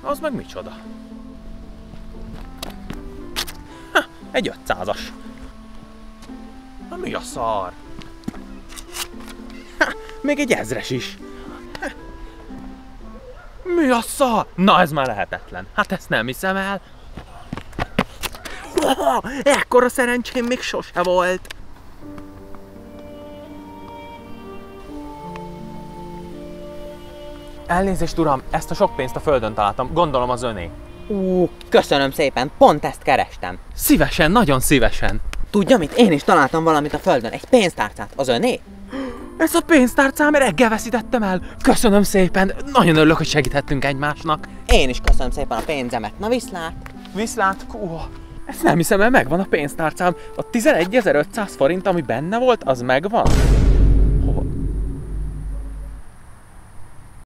Az meg micsoda? Ha, egy 500-as. Na mi a szar? Ha, még egy 1000-es is. Ha. Mi a szar? Na ez már lehetetlen. Hát ezt nem hiszem el. Ekkora szerencsém még sose volt. Elnézést, uram, ezt a sok pénzt a földön találtam, gondolom az öné. Köszönöm szépen, pont ezt kerestem. Szívesen, nagyon szívesen. Tudja mit? Én is találtam valamit a földön, egy pénztárcát. Az öné? Ez a pénztárcám reggel veszítettem el. Köszönöm szépen, nagyon örülök, hogy segíthettünk egymásnak. Én is köszönöm szépen a pénzemet. Na viszlát! Viszlát, ezt nem hiszem el, megvan a pénztárcám. A 11.500 forint, ami benne volt, az megvan.